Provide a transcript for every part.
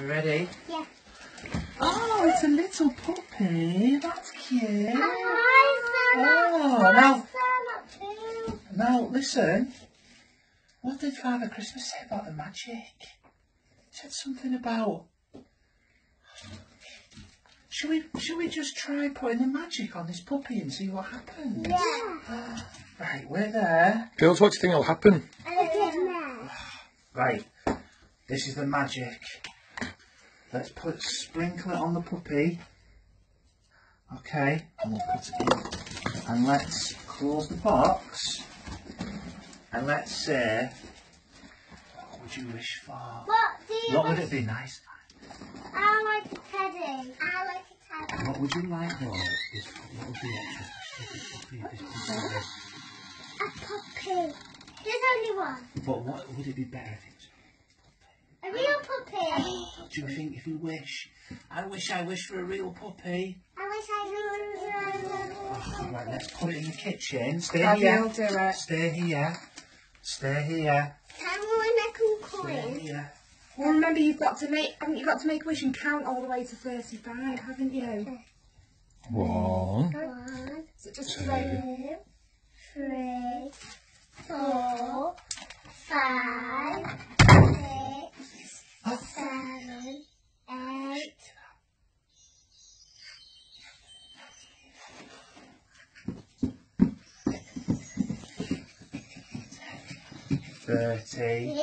You ready? Yeah. Oh, it's a little puppy. That's cute. Oh, now listen. What did Father Christmas say about the magic? He said something about. Should we just try putting the magic on this puppy and see what happens? Yeah. Right, we're there. Girls, what do you think will happen? Right, this is the magic. Let's sprinkle it on the puppy. Okay, and we'll put it in. And let's close the box. And let's say, what would you wish for? What would it be nice? I like a teddy. I like a teddy. What would you like though? What would be extra? A puppy. There's only one. But what would it be better if it was a real puppy? do you think if you wish? I wish for a real puppy. I wish I could. Right, let's put it in the kitchen. Stay Daddy here. will do it. Stay here. Stay here. Can we make Stay coins? here. Well, remember you've got to make a wish and count all the way to 35, haven't you? 1, 1, Is it just 2, 2, 3, 4, 5, 6, 7, 8. 30,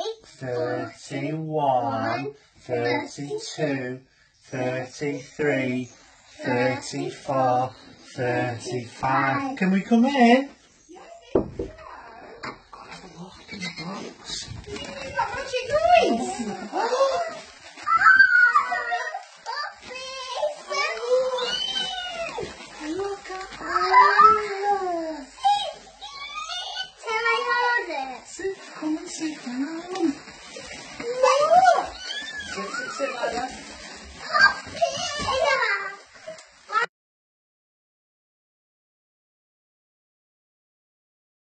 31, 32, 33, 34, 35. Can we come in? Gotta have a look in the box. Look at Can I hold it? Come and sit down.